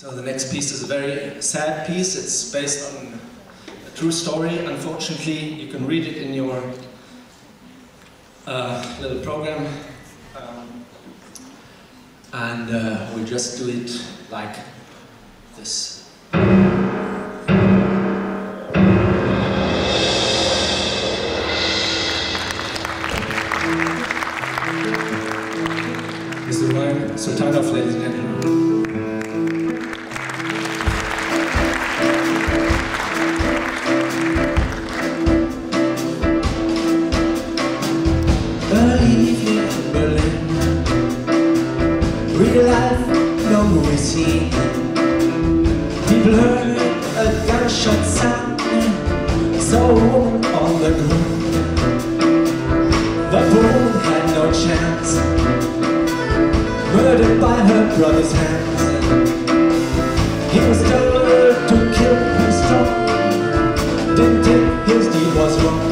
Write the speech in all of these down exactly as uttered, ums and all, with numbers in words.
So the next piece is a very sad piece. It's based on a true story. Unfortunately, you can read it in your uh, little program. Um, and uh, we'll just do it like this. This is Ramin Sultanov, ladies and gentlemen. People heard a gunshot sound, saw a woman on the ground. The woman had no chance, murdered by her brother's hands. He was told to kill him strong, didn't think his deed was wrong.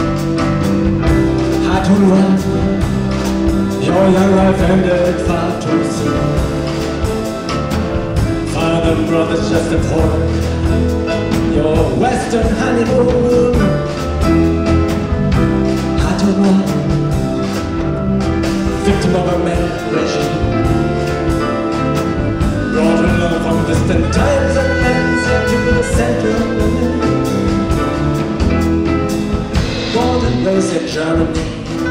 Hatun, run, your young life ended far too soon. Father, brother's just a pawn, your western honeymoon. Hatun, run, victim of a mad regime, brought along from distant times and lands into the center of Berlin. Born and raised in Germany,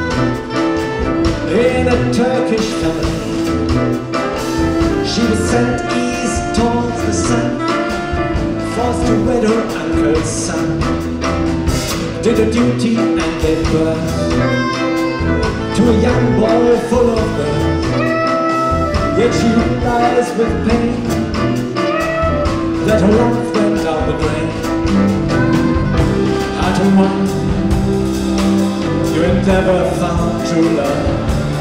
in a Turkish family, she was sent east towards the sun, forced to wed her uncle's son. Did her duty and gave birth to a young boy full of birth. Yet she realized with pain that her life went down the drain. Hatun, one, you had never found true love.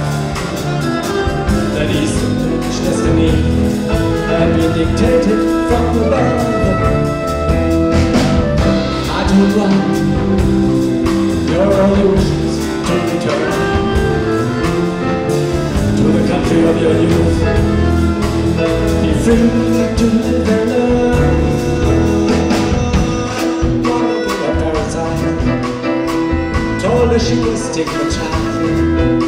That Eastern destiny had been dictated from above. Hatun, run, your only wishes to return to the country of your youth. Be free to live and learn. Wanna be a parasite, told her she was stigmatized.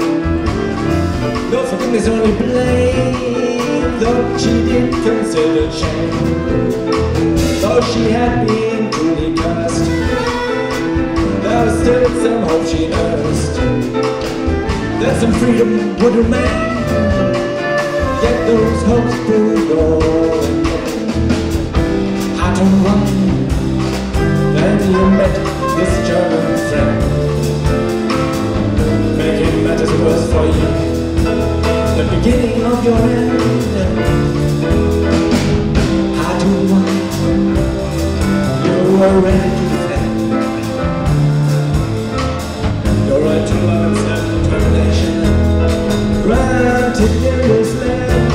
No forgiveness, only blame, though she did consider shame. Though she had been truly cursed, there was still some hope she nursed, that some freedom would remain. Yet those hopes proved all in vain. Hatun, run, then you met this German friend, making matters worse for you, the beginning of your end. Hatun, run, you were ready to defend your right to love and self-determination, granted in this land.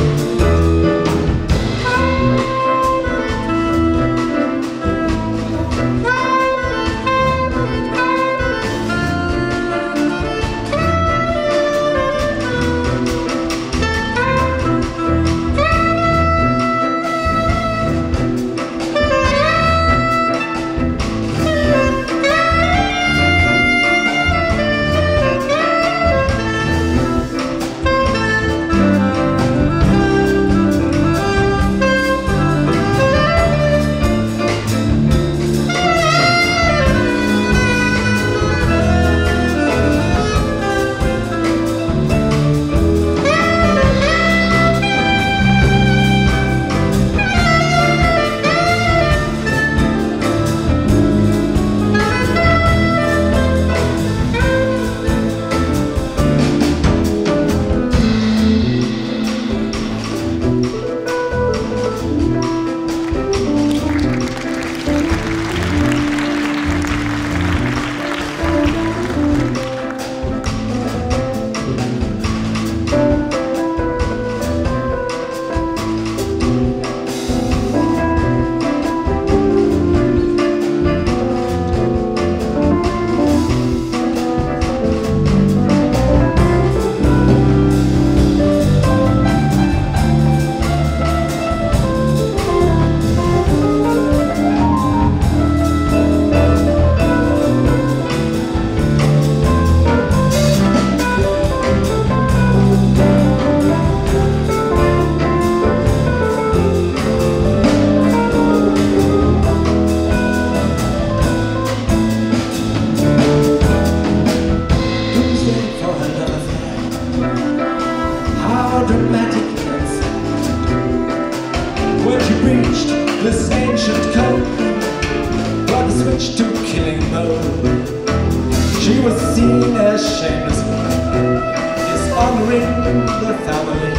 when she breached this ancient code, brought the switch to killing mode. She was seen as shameless, dishonoring the family.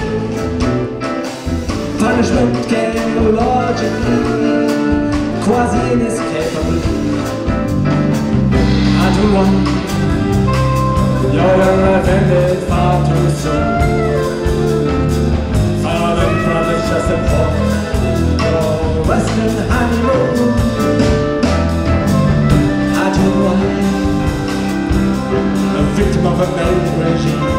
Punishment came logically, quasi inescapable. Hatun one, your life ended far too soon. Fallen brothers just support your Western honeymoon. Hatun one, a victim of a male regime.